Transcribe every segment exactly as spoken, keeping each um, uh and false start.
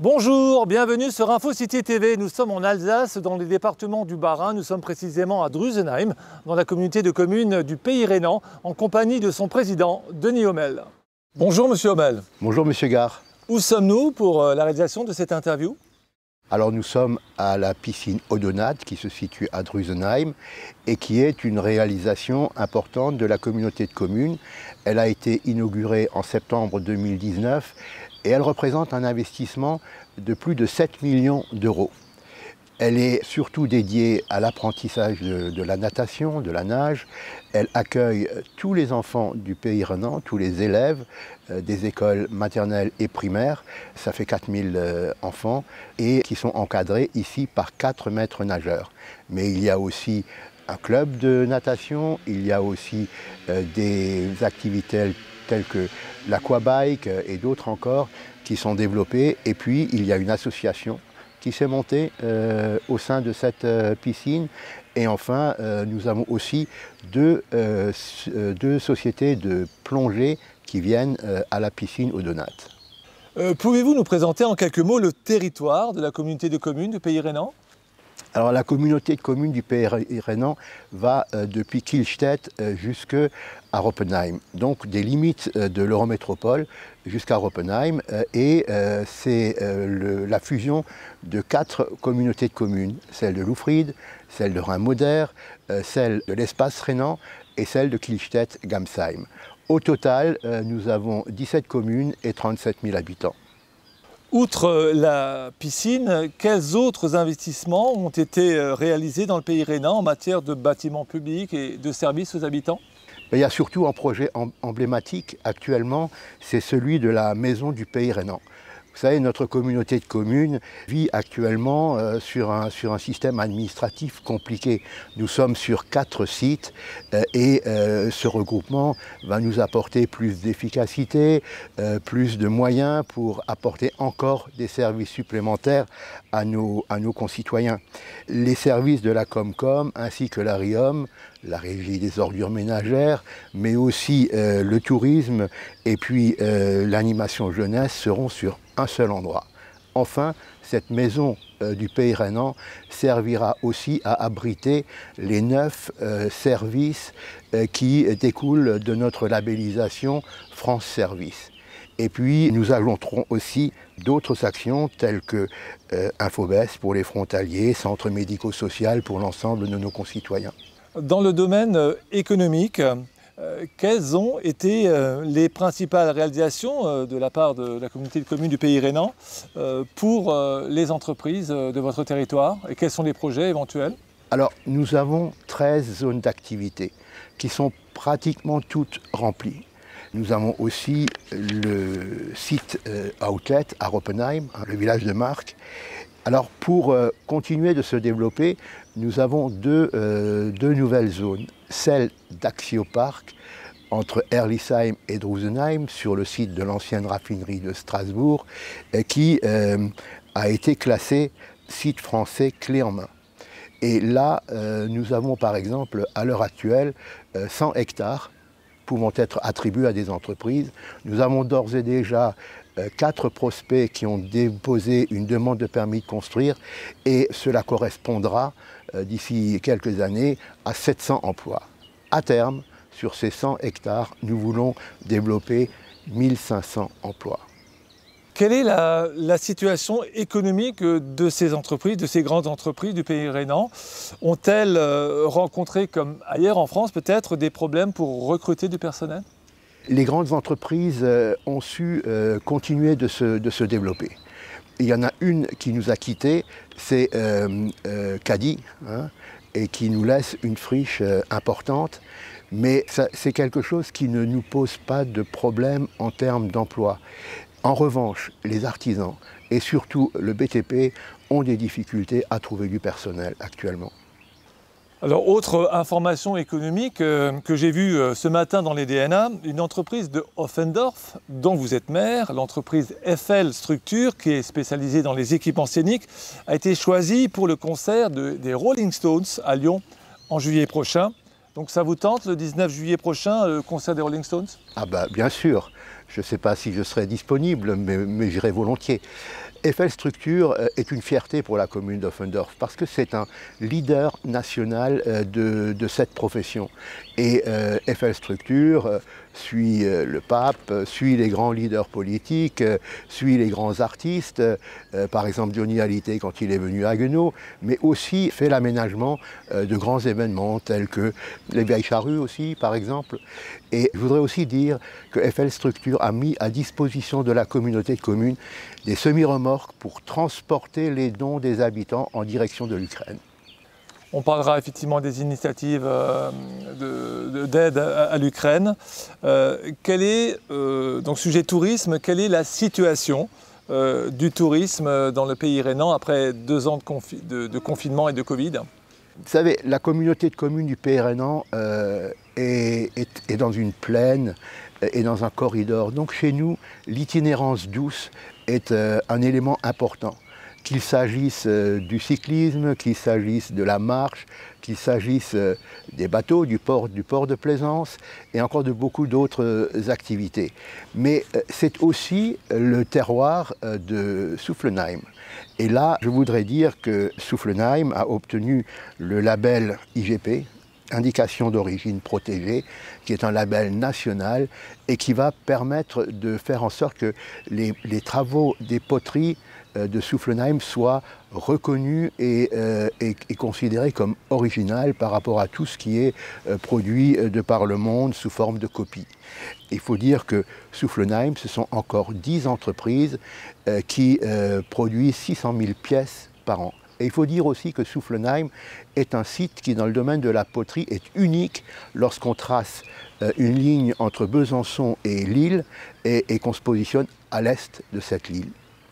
Bonjour, bienvenue sur InfoCity T V. Nous sommes en Alsace, dans le département du Bas-Rhin. Nous sommes précisément à Drusenheim, dans la communauté de communes du Pays Rhénan, en compagnie de son président, Denis Hommel. Bonjour Monsieur Hommel. Bonjour Monsieur Gare. Où sommes-nous pour la réalisation de cette interview? Alors nous sommes à la piscine Odonat qui se situe à Drusenheim et qui est une réalisation importante de la communauté de communes. Elle a été inaugurée en septembre deux mille dix-neuf et elle représente un investissement de plus de sept millions d'euros. Elle est surtout dédiée à l'apprentissage de, de la natation, de la nage. Elle accueille tous les enfants du Pays Rhénan, tous les élèves euh, des écoles maternelles et primaires. Ça fait quatre mille euh, enfants et qui sont encadrés ici par quatre maîtres nageurs. Mais il y a aussi un club de natation, il y a aussi euh, des activités telles que l'aquabike et d'autres encore qui sont développées. Et puis il y a une association qui s'est montée euh, au sein de cette euh, piscine. Et enfin, euh, nous avons aussi deux, euh, deux sociétés de plongée qui viennent euh, à la piscine Odonat. Euh, Pouvez-vous nous présenter en quelques mots le territoire de la communauté de communes du Pays Rhénan? Alors la communauté de communes du Pays Rhénan va euh, depuis Kielstedt euh, jusqu'à Roppenheim, donc des limites euh, de l'Eurométropole jusqu'à Roppenheim, euh, et euh, c'est euh, la fusion de quatre communautés de communes, celle de Loufried, celle de Rhin-Moder, euh, celle de l'espace rhénan et celle de Kielstedt-Gamsheim. Au total, euh, nous avons dix-sept communes et trente-sept mille habitants. Outre la piscine, quels autres investissements ont été réalisés dans le Pays Rhénan en matière de bâtiments publics et de services aux habitants? Il y a surtout un projet emblématique actuellement, c'est celui de la maison du Pays Rhénan. Vous savez, notre communauté de communes vit actuellement euh, sur, un, sur un système administratif compliqué. Nous sommes sur quatre sites euh, et euh, ce regroupement va nous apporter plus d'efficacité, euh, plus de moyens pour apporter encore des services supplémentaires à nos, à nos concitoyens. Les services de la Comcom ainsi que la RIOM, la régie des ordures ménagères, mais aussi euh, le tourisme et puis euh, l'animation jeunesse seront sur un seul endroit. Enfin, cette maison euh, du Pays Rhénan servira aussi à abriter les neuf euh, services euh, qui découlent de notre labellisation France Service. Et puis nous ajouterons aussi d'autres actions telles que euh, Infobest pour les frontaliers, centre médico-social pour l'ensemble de nos concitoyens. Dans le domaine économique, euh, quelles ont été euh, les principales réalisations euh, de la part de la communauté de communes du Pays Rhénan euh, pour euh, les entreprises de votre territoire et quels sont les projets éventuels? Alors, nous avons treize zones d'activité qui sont pratiquement toutes remplies. Nous avons aussi le site euh, Outlet à Roppenheim, hein, le village de Mark. Alors pour euh, continuer de se développer, nous avons deux, euh, deux nouvelles zones. Celle d'Axiopark, entre Herlisheim et Drusenheim, sur le site de l'ancienne raffinerie de Strasbourg, euh, qui euh, a été classée site français clé en main. Et là, euh, nous avons par exemple, à l'heure actuelle, euh, cent hectares pouvant être attribués à des entreprises. Nous avons d'ores et déjà euh, quatre prospects qui ont déposé une demande de permis de construire et cela correspondra euh, d'ici quelques années à sept cents emplois. À terme, sur ces cent hectares, nous voulons développer mille cinq cents emplois. Quelle est la, la situation économique de ces entreprises, de ces grandes entreprises du Pays Rhénan? Ont-elles euh, rencontré, comme ailleurs en France peut-être, des problèmes pour recruter du personnel? Les grandes entreprises euh, ont su euh, continuer de se, de se développer. Il y en a une qui nous a quittés, c'est euh, euh, Caddy, hein, et qui nous laisse une friche euh, importante. Mais c'est quelque chose qui ne nous pose pas de problème en termes d'emploi. En revanche, les artisans et surtout le B T P ont des difficultés à trouver du personnel actuellement. Alors, autre information économique euh, que j'ai vue euh, ce matin dans les D N A, une entreprise de Offendorf, dont vous êtes maire, l'entreprise F L Structure, qui est spécialisée dans les équipements scéniques, a été choisie pour le concert de, des Rolling Stones à Lyon en juillet prochain. Donc ça vous tente le dix-neuf juillet prochain, le concert des Rolling Stones? Ah bah bien sûr, je ne sais pas si je serai disponible, mais, mais j'irai volontiers. Eiffel Structure est une fierté pour la commune d'Offendorf parce que c'est un leader national de, de cette profession. Et euh, Eiffel Structure euh, suit euh, le pape, euh, suit les grands leaders politiques, euh, suit les grands artistes, euh, par exemple Johnny Hallyday quand il est venu à Haguenau, mais aussi fait l'aménagement euh, de grands événements tels que les Vieilles Charrues aussi, par exemple. Et je voudrais aussi dire que Eiffel Structure a mis à disposition de la communauté de communes des semi-remorques pour transporter les dons des habitants en direction de l'Ukraine. On parlera effectivement des initiatives d'aide à, à l'Ukraine. Euh, quel est, euh, donc sujet tourisme, quelle est la situation euh, du tourisme dans le pays rhénan après deux ans de, confi de, de confinement et de Covid? Vous savez, la communauté de communes du pays rhénan euh, est, est, est dans une plaine et dans un corridor. Donc chez nous, l'itinérance douce est euh, un élément important. Qu'il s'agisse du cyclisme, qu'il s'agisse de la marche, qu'il s'agisse des bateaux, du port, du port de plaisance et encore de beaucoup d'autres activités. Mais c'est aussi le terroir de Suflenheim. Et là, je voudrais dire que Suflenheim a obtenu le label I G P, Indication d'origine protégée, qui est un label national et qui va permettre de faire en sorte que les, les travaux des poteries de Suflenheim soient reconnus et, euh, et, et considérés comme original par rapport à tout ce qui est euh, produit de par le monde sous forme de copie. Il faut dire que Suflenheim, ce sont encore dix entreprises euh, qui euh, produisent six cent mille pièces par an. Et il faut dire aussi que Suflenheim est un site qui, dans le domaine de la poterie, est unique lorsqu'on trace euh, une ligne entre Besançon et Lille et, et qu'on se positionne à l'est de cette Lille.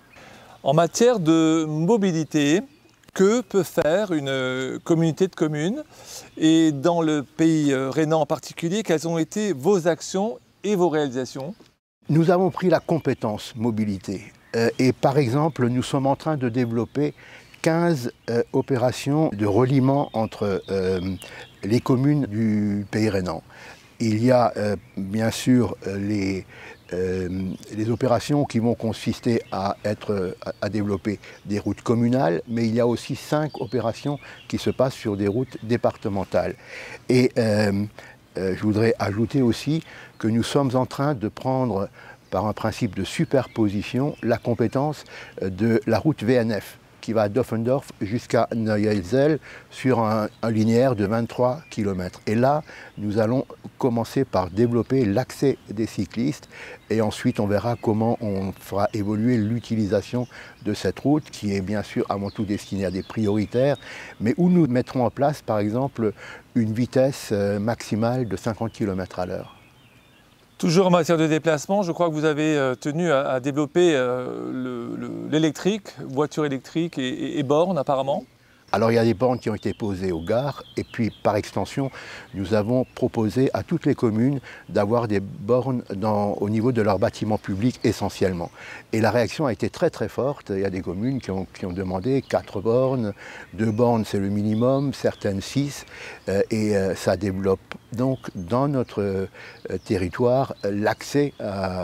En matière de mobilité, que peut faire une communauté de communes? Et dans le pays rhénan en particulier, quelles ont été vos actions et vos réalisations? Nous avons pris la compétence mobilité. Euh, et par exemple, nous sommes en train de développer quinze euh, opérations de reliement entre euh, les communes du pays rhénan. Il y a euh, bien sûr les, euh, les opérations qui vont consister à, être, à, à développer des routes communales, mais il y a aussi cinq opérations qui se passent sur des routes départementales. Et euh, euh, je voudrais ajouter aussi que nous sommes en train de prendre, par un principe de superposition, la compétence de la route V N F, qui va d'Offendorf jusqu'à Neuhausen sur un, un linéaire de vingt-trois kilomètres. Et là, nous allons commencer par développer l'accès des cyclistes et ensuite on verra comment on fera évoluer l'utilisation de cette route qui est bien sûr avant tout destinée à des prioritaires, mais où nous mettrons en place par exemple une vitesse maximale de cinquante kilomètres à l'heure. Toujours en matière de déplacement, je crois que vous avez tenu à, à développer l'électrique, voiture électrique et, et, et bornes apparemment. Alors il y a des bornes qui ont été posées aux gares et puis par extension, nous avons proposé à toutes les communes d'avoir des bornes dans, au niveau de leurs bâtiments publics essentiellement. Et la réaction a été très très forte. Il y a des communes qui ont, qui ont demandé quatre bornes, deux bornes c'est le minimum, certaines six, euh, et euh, ça développe donc dans notre euh, territoire l'accès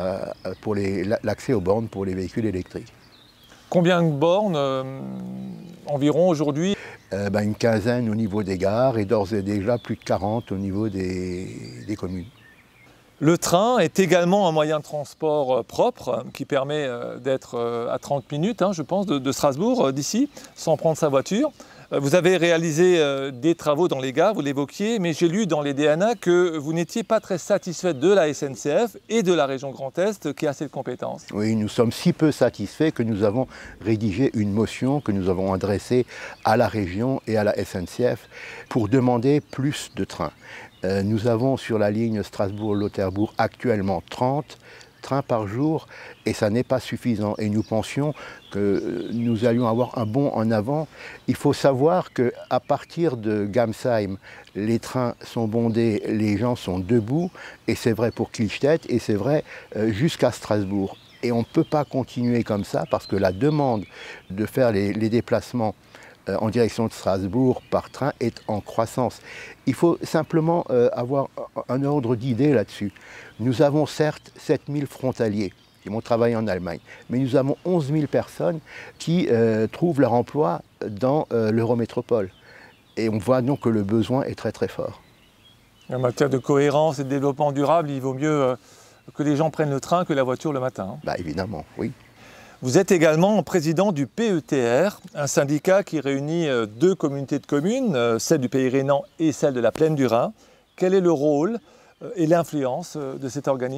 aux bornes pour les véhicules électriques. Combien de bornes euh, environ aujourd'hui? euh, ben, Une quinzaine au niveau des gares et d'ores et déjà plus de quarante au niveau des, des communes. Le train est également un moyen de transport propre qui permet d'être à trente minutes, hein, je pense, de, de Strasbourg d'ici, sans prendre sa voiture. Vous avez réalisé des travaux dans les gares, vous l'évoquiez, mais j'ai lu dans les D N A que vous n'étiez pas très satisfait de la S N C F et de la région Grand Est qui a cette compétence. Oui, nous sommes si peu satisfaits que nous avons rédigé une motion que nous avons adressée à la région et à la S N C F pour demander plus de trains. Euh, nous avons sur la ligne Strasbourg-Lauterbourg actuellement trente trains par jour et ça n'est pas suffisant et nous pensions que nous allions avoir un bond en avant. Il faut savoir qu'à partir de Gamsheim, les trains sont bondés, les gens sont debout et c'est vrai pour Kielstedt et c'est vrai euh, jusqu'à Strasbourg. Et on ne peut pas continuer comme ça parce que la demande de faire les, les déplacements euh, en direction de Strasbourg par train est en croissance. Il faut simplement euh, avoir un ordre d'idée là-dessus. Nous avons certes sept mille frontaliers qui vont travailler en Allemagne. Mais nous avons onze mille personnes qui euh, trouvent leur emploi dans euh, l'Eurométropole. Et on voit donc que le besoin est très très fort. En matière de cohérence et de développement durable, il vaut mieux euh, que les gens prennent le train que la voiture le matin. Hein. Bah, évidemment, oui. Vous êtes également président du P E T R, un syndicat qui réunit euh, deux communautés de communes, euh, celle du Pays Rhénan et celle de la Plaine du Rhin. Quel est le rôle euh, et l'influence euh, de cet organisme ?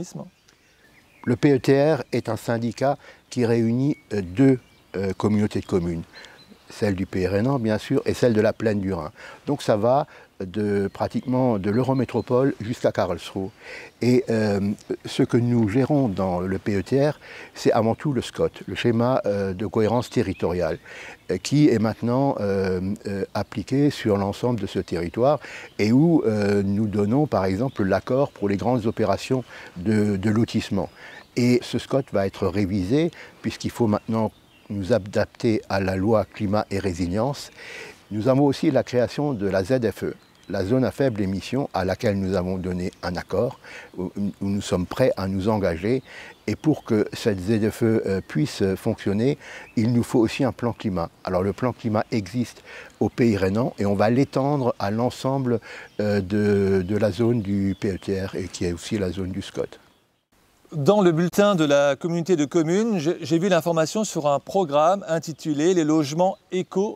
Le P E T R est un syndicat qui réunit euh, deux euh, communautés de communes, celle du Pays Rhénan bien sûr et celle de la Plaine du Rhin. Donc ça va de pratiquement de l'Eurométropole jusqu'à Karlsruhe. Et euh, ce que nous gérons dans le P E T R, c'est avant tout le SCOT, le schéma euh, de cohérence territoriale, euh, qui est maintenant euh, euh, appliqué sur l'ensemble de ce territoire et où euh, nous donnons par exemple l'accord pour les grandes opérations de, de lotissement. Et ce SCOT va être révisé puisqu'il faut maintenant nous adapter à la loi climat et résilience. Nous avons aussi la création de la Z F E, la zone à faible émission, à laquelle nous avons donné un accord, où nous sommes prêts à nous engager. Et pour que cette Z F E puisse fonctionner, il nous faut aussi un plan climat. Alors le plan climat existe au Pays Rhénan et on va l'étendre à l'ensemble de, de la zone du P E T R et qui est aussi la zone du SCOT. Dans le bulletin de la communauté de communes, j'ai vu l'information sur un programme intitulé « Les logements éco-rénovés »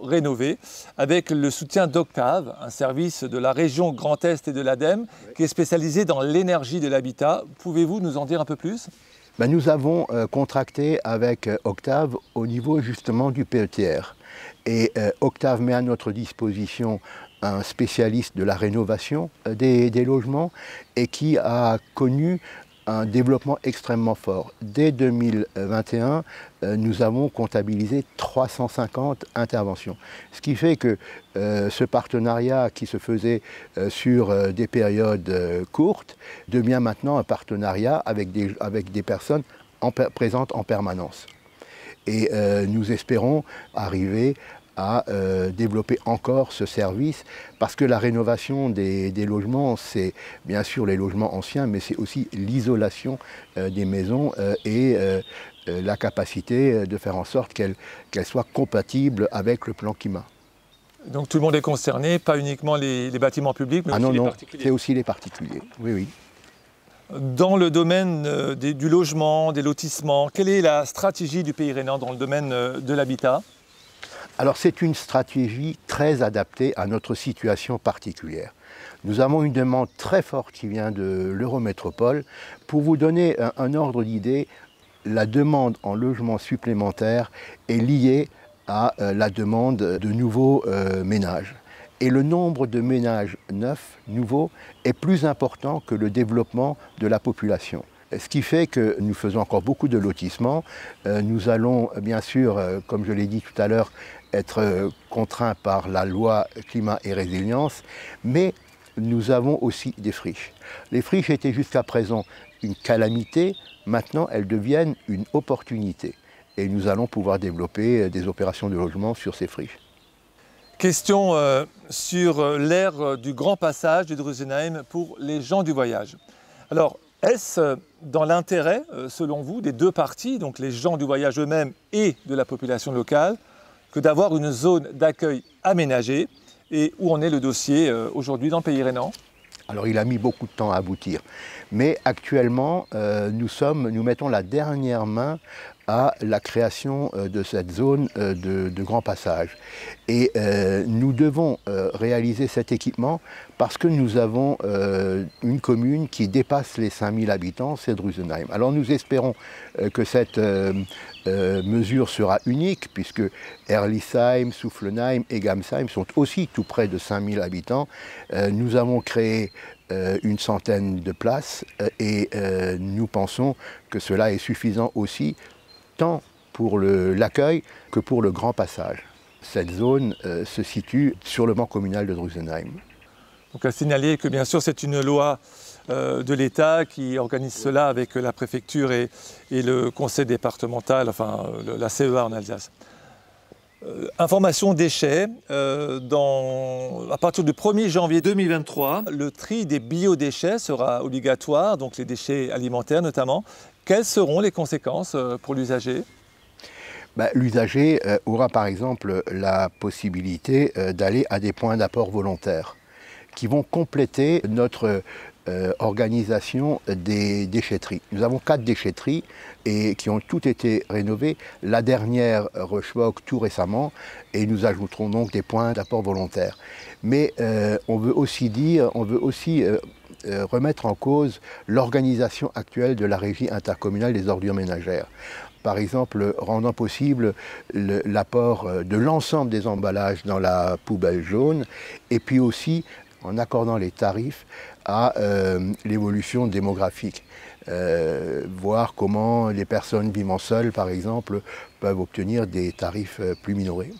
avec le soutien d'Octave, un service de la région Grand Est et de l'ADEME qui est spécialisé dans l'énergie de l'habitat. Pouvez-vous nous en dire un peu plus ? Ben, nous avons euh, contracté avec euh, Octave au niveau justement du P E T R. Et euh, Octave met à notre disposition un spécialiste de la rénovation euh, des, des logements et qui a connu un développement extrêmement fort. Dès deux mille vingt et un, euh, nous avons comptabilisé trois cent cinquante interventions. Ce qui fait que euh, ce partenariat qui se faisait euh, sur euh, des périodes euh, courtes devient maintenant un partenariat avec des, avec des personnes en, présentes en permanence. Et euh, nous espérons arriver à euh, développer encore ce service parce que la rénovation des, des logements, c'est bien sûr les logements anciens, mais c'est aussi l'isolation euh, des maisons euh, et euh, euh, la capacité de faire en sorte qu'elles qu'elles soient compatibles avec le plan climat. Donc tout le monde est concerné, pas uniquement les, les bâtiments publics, mais ah aussi non, les non, particuliers. C'est aussi les particuliers, oui, oui. Dans le domaine euh, des, du logement, des lotissements, quelle est la stratégie du Pays Rhénan dans le domaine euh, de l'habitat ? Alors c'est une stratégie très adaptée à notre situation particulière. Nous avons une demande très forte qui vient de l'Eurométropole. Pour vous donner un, un ordre d'idée, la demande en logement supplémentaire est liée à euh, la demande de nouveaux euh, ménages. Et le nombre de ménages neufs, nouveaux, est plus important que le développement de la population. Ce qui fait que nous faisons encore beaucoup de lotissements. Euh, nous allons, bien sûr, euh, comme je l'ai dit tout à l'heure, être euh, contraints par la loi climat et résilience, mais nous avons aussi des friches. Les friches étaient jusqu'à présent une calamité, maintenant elles deviennent une opportunité. Et nous allons pouvoir développer des opérations de logement sur ces friches. Question euh, sur l'aire du grand passage de Drusenheim pour les gens du voyage. Alors, est-ce dans l'intérêt, selon vous, des deux parties, donc les gens du voyage eux-mêmes et de la population locale, que d'avoir une zone d'accueil aménagée et où en est le dossier aujourd'hui dans le Pays Rhénan ? Alors il a mis beaucoup de temps à aboutir, mais actuellement euh, nous, sommes, nous mettons la dernière main à la création euh, de cette zone euh, de, de grand passage. Et euh, nous devons euh, réaliser cet équipement parce que nous avons euh, une commune qui dépasse les cinq mille habitants, c'est Drusenheim. Alors nous espérons euh, que cette euh, euh, mesure sera unique puisque Herlisheim, Soufflenheim et Gamsheim sont aussi tout près de cinq mille habitants. Euh, nous avons créé euh, une centaine de places euh, et euh, nous pensons que cela est suffisant aussi tant pour l'accueil que pour le grand passage. Cette zone euh, se situe sur le banc communal de Drusenheim. Donc à signaler que bien sûr c'est une loi euh, de l'État qui organise cela avec la préfecture et, et le conseil départemental, enfin le, la C E A en Alsace. Euh, information déchets, euh, dans, à partir du premier janvier deux mille vingt-trois, le tri des biodéchets sera obligatoire, donc les déchets alimentaires notamment. Quelles seront les conséquences euh, pour l'usager ? Ben, l'usager euh, aura par exemple la possibilité euh, d'aller à des points d'apport volontaires qui vont compléter notre euh, organisation des déchetteries. Nous avons quatre déchetteries et qui ont toutes été rénovées. La dernière, Rochebock, tout récemment, et nous ajouterons donc des points d'apport volontaires. Mais euh, on veut aussi dire, on veut aussi euh, euh, remettre en cause l'organisation actuelle de la régie intercommunale des ordures ménagères. Par exemple, rendant possible l'apport de l'ensemble des emballages dans la poubelle jaune, et puis aussi en accordant les tarifs à euh, l'évolution démographique. Euh, voir comment les personnes vivant seules, par exemple, peuvent obtenir des tarifs plus minorés.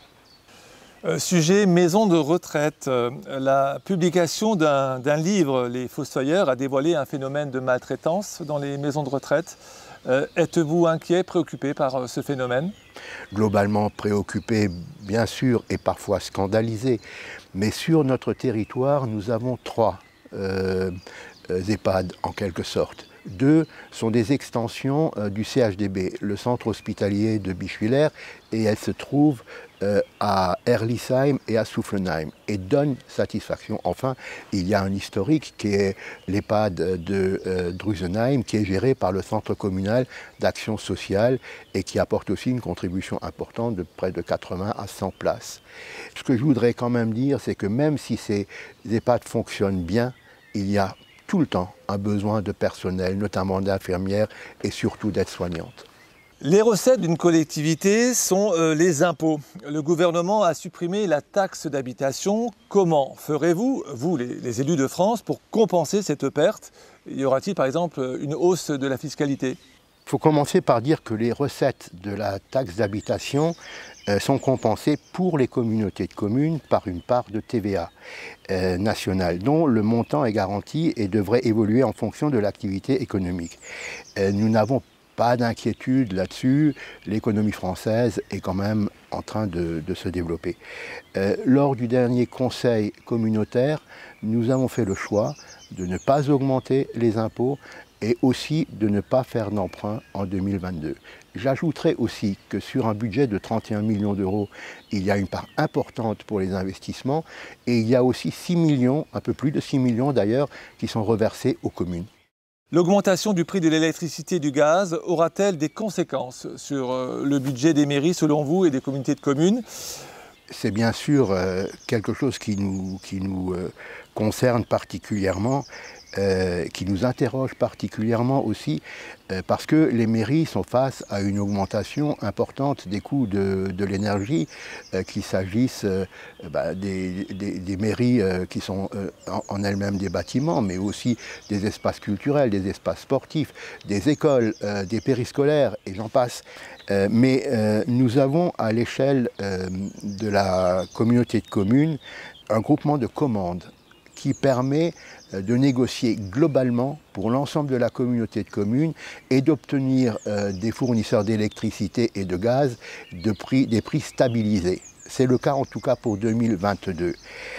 Euh, sujet maison de retraite. Euh, la publication d'un d'un livre, Les Fossoyeurs, a dévoilé un phénomène de maltraitance dans les maisons de retraite. Euh, Êtes-vous inquiet, préoccupé par euh, ce phénomène ? Globalement préoccupé, bien sûr, et parfois scandalisé. Mais sur notre territoire, nous avons trois euh, EHPAD, en quelque sorte. Deux sont des extensions euh, du C H D B, le centre hospitalier de Bischwiller, et elles se trouvent euh, à Herlisheim et à Soufflenheim, et donnent satisfaction. Enfin, il y a un historique qui est l'EHPAD de euh, Drusenheim, qui est géré par le centre communal d'action sociale et qui apporte aussi une contribution importante de près de quatre-vingts à cent places. Ce que je voudrais quand même dire, c'est que même si ces EHPAD fonctionnent bien, il y a tout le temps un besoin de personnel, notamment d'infirmières et surtout d'aides-soignantes. Les recettes d'une collectivité sont euh, les impôts. Le gouvernement a supprimé la taxe d'habitation. Comment ferez-vous, vous, les, les élus de France, pour compenser cette perte ? Y aura-t-il par exemple une hausse de la fiscalité ? Il faut commencer par dire que les recettes de la taxe d'habitation euh, sont compensées pour les communautés de communes par une part de T V A euh, nationale, dont le montant est garanti et devrait évoluer en fonction de l'activité économique. Euh, nous n'avons pas d'inquiétude là-dessus, l'économie française est quand même en train de, de se développer. Euh, lors du dernier conseil communautaire, nous avons fait le choix de ne pas augmenter les impôts et aussi de ne pas faire d'emprunt en deux mille vingt-deux. J'ajouterai aussi que sur un budget de trente et un millions d'euros, il y a une part importante pour les investissements et il y a aussi six millions, un peu plus de six millions d'ailleurs, qui sont reversés aux communes. L'augmentation du prix de l'électricité et du gaz aura-t-elle des conséquences sur le budget des mairies, selon vous, et des communautés de communes ? C'est bien sûr euh, quelque chose qui nous, qui nous euh, concerne particulièrement, euh, qui nous interroge particulièrement aussi, euh, parce que les mairies sont face à une augmentation importante des coûts de, de l'énergie, euh, qu'il s'agisse euh, bah, des, des, des mairies euh, qui sont euh, en, en elles-mêmes des bâtiments, mais aussi des espaces culturels, des espaces sportifs, des écoles, euh, des périscolaires, et j'en passe. Euh, mais euh, nous avons à l'échelle euh, de la communauté de communes un groupement de commandes qui permet euh, de négocier globalement pour l'ensemble de la communauté de communes et d'obtenir euh, des fournisseurs d'électricité et de gaz de prix, des prix stabilisés. C'est le cas en tout cas pour deux mille vingt-deux.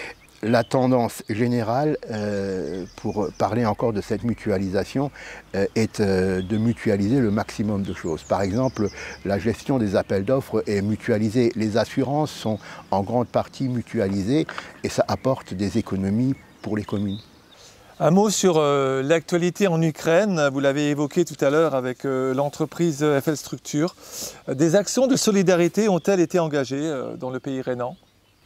La tendance générale, euh, pour parler encore de cette mutualisation, euh, est euh, de mutualiser le maximum de choses. Par exemple, la gestion des appels d'offres est mutualisée. Les assurances sont en grande partie mutualisées et ça apporte des économies pour les communes. Un mot sur euh, l'actualité en Ukraine. Vous l'avez évoqué tout à l'heure avec euh, l'entreprise F L Structure. Des actions de solidarité ont-elles été engagées euh, dans le pays rhénan ?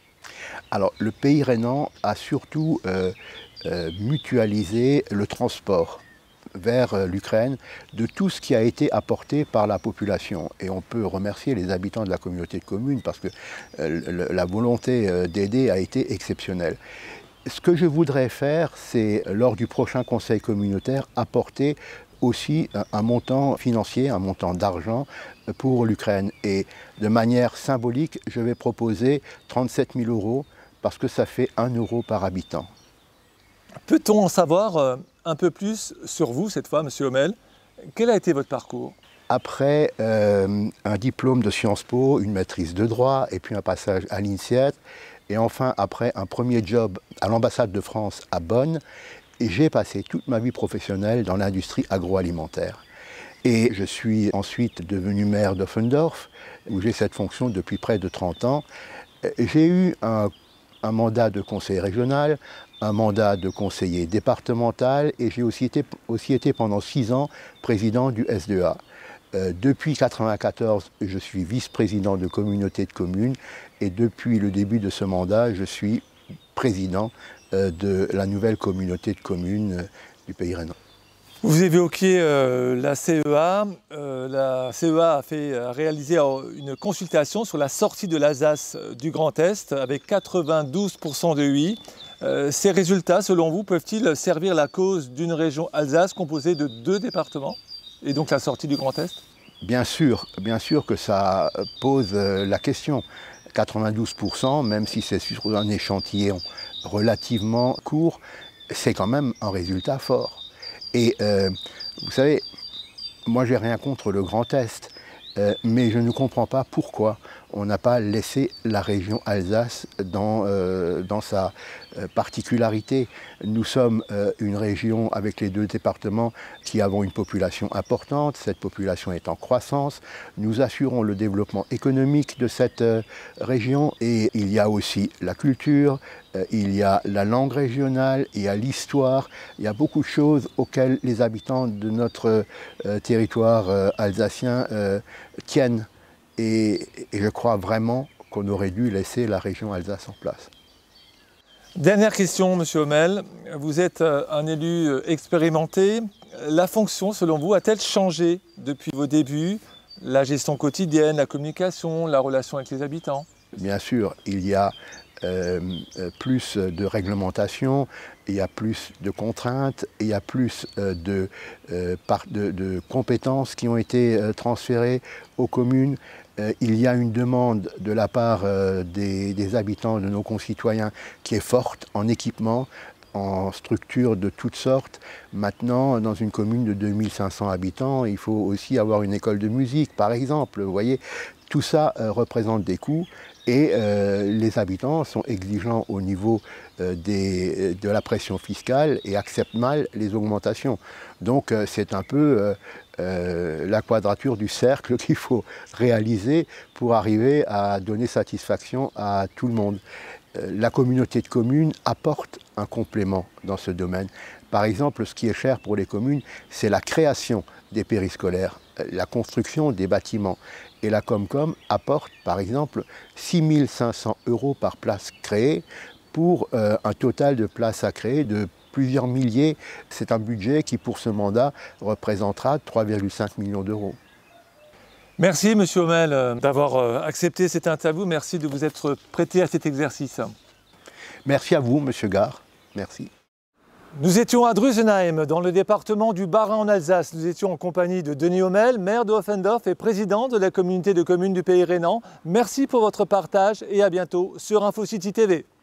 Alors, le pays rhénan a surtout euh, euh, mutualisé le transport vers euh, l'Ukraine de tout ce qui a été apporté par la population. Et on peut remercier les habitants de la communauté de communes parce que euh, le, la volonté euh, d'aider a été exceptionnelle. Ce que je voudrais faire, c'est, lors du prochain conseil communautaire, apporter aussi un, un montant financier, un montant d'argent pour l'Ukraine. Et de manière symbolique, je vais proposer trente-sept mille euros parce que ça fait un euro par habitant. Peut-on en savoir euh, un peu plus sur vous, cette fois, Monsieur Hommel ? Quel a été votre parcours ? après euh, un diplôme de Sciences Po, une maîtrise de droit, et puis un passage à l'INSEAD, et enfin après un premier job à l'ambassade de France à Bonn, et j'ai passé toute ma vie professionnelle dans l'industrie agroalimentaire. Et je suis ensuite devenu maire d'Offendorf, où j'ai cette fonction depuis près de trente ans. J'ai eu un, un mandat de conseiller régional, un mandat de conseiller départemental, et j'ai aussi été, aussi été pendant six ans président du S deux A. Euh, depuis mille neuf cent quatre-vingt-quatorze, je suis vice-président de communauté de communes, et depuis le début de ce mandat, je suis président euh, de la nouvelle communauté de communes euh, du Pays rhénan. Vous évoquiez euh, la C E A. Euh, la C E A a, fait, a réalisé une consultation sur la sortie de l'Alsace du Grand Est avec quatre-vingt-douze pour cent de oui. Euh, ces résultats, selon vous, peuvent-ils servir la cause d'une région Alsace composée de deux départements et donc la sortie du Grand Est? Bien sûr, bien sûr que ça pose la question. quatre-vingt-douze pour cent, même si c'est sur un échantillon relativement court, c'est quand même un résultat fort. Et euh, vous savez, moi j'ai rien contre le Grand Est, euh, mais je ne comprends pas pourquoi on n'a pas laissé la région Alsace dans, euh, dans sa euh, particularité. Nous sommes euh, une région avec les deux départements qui avons une population importante, cette population est en croissance, nous assurons le développement économique de cette euh, région et il y a aussi la culture, euh, il y a la langue régionale, il y a l'histoire, il y a beaucoup de choses auxquelles les habitants de notre euh, territoire euh, alsacien euh, tiennent. Et, et je crois vraiment qu'on aurait dû laisser la région Alsace en place. Dernière question, Monsieur Hommel. Vous êtes un élu expérimenté. La fonction, selon vous, a-t-elle changé depuis vos débuts? La gestion quotidienne, la communication, la relation avec les habitants? Bien sûr, il y a euh, plus de réglementation, il y a plus de contraintes, il y a plus euh, de, euh, par, de, de compétences qui ont été euh, transférées aux communes. Euh, il y a une demande de la part euh, des, des habitants, de nos concitoyens, qui est forte en équipement, en structures de toutes sortes. Maintenant, dans une commune de deux mille cinq cents habitants, il faut aussi avoir une école de musique, par exemple. Vous voyez, tout ça euh, représente des coûts et euh, les habitants sont exigeants au niveau euh, des, de la pression fiscale et acceptent mal les augmentations. Donc euh, c'est un peu euh, euh, la quadrature du cercle qu'il faut réaliser pour arriver à donner satisfaction à tout le monde. La communauté de communes apporte un complément dans ce domaine. Par exemple, ce qui est cher pour les communes, c'est la création des périscolaires, la construction des bâtiments. Et la Comcom apporte, par exemple, six mille cinq cents euros par place créée pour euh, un total de places à créer de plusieurs milliers. C'est un budget qui, pour ce mandat, représentera trois virgule cinq millions d'euros. Merci, Monsieur Hommel, d'avoir accepté cette interview. Merci de vous être prêté à cet exercice. Merci à vous, Monsieur Gare. Merci. Nous étions à Drusenheim, dans le département du Bas-Rhin en Alsace. Nous étions en compagnie de Denis Hommel, maire de Oeffendorf et président de la communauté de communes du Pays rhénan. Merci pour votre partage et à bientôt sur InfoCity T V.